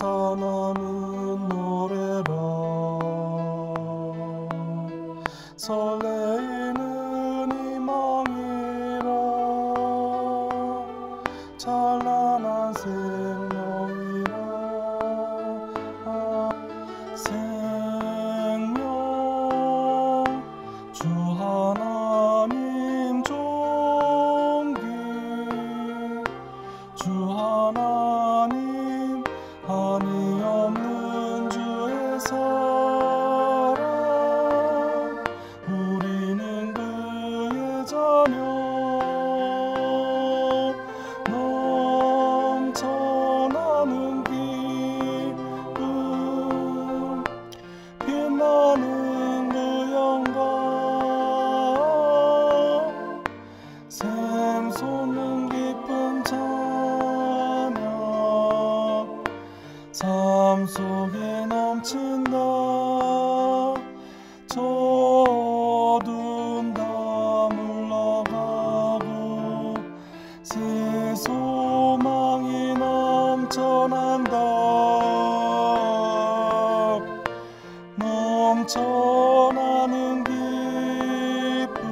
솟아나는 노래라. 설레이는 희망이라. 찬란한 생명이라. 생명 주 하나님 존귀. 주 하나님 한이 없는 주의 사랑. 우리는 그의 자녀. 넘쳐나는 기쁨. 빛나는 그 영광. 샘솟는 기쁨 찬양. 삶 속에 넘친다. 저 어둠 다 물러가고 새 소망이 넘쳐난다. 넘쳐나는 기쁨.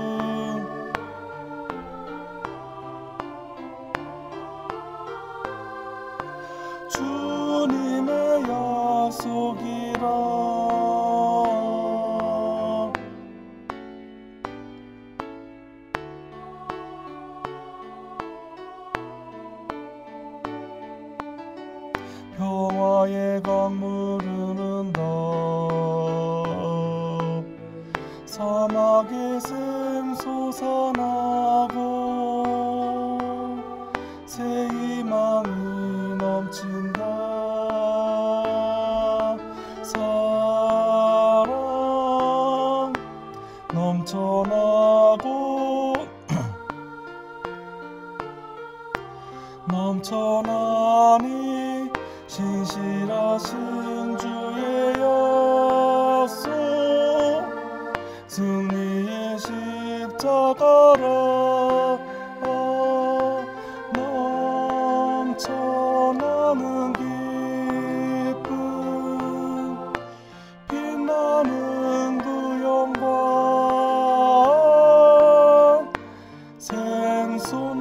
주님의 약속이라. 평화의 강물 흐른다. 사막의 샘 솟아나고 새 희망이 넘친다. 사랑 넘쳐나고 넘쳐나니 신실하신 주의 약속. 승리의 십자가라. 넘쳐나는 기쁨. 빛나는 그 영광. 생손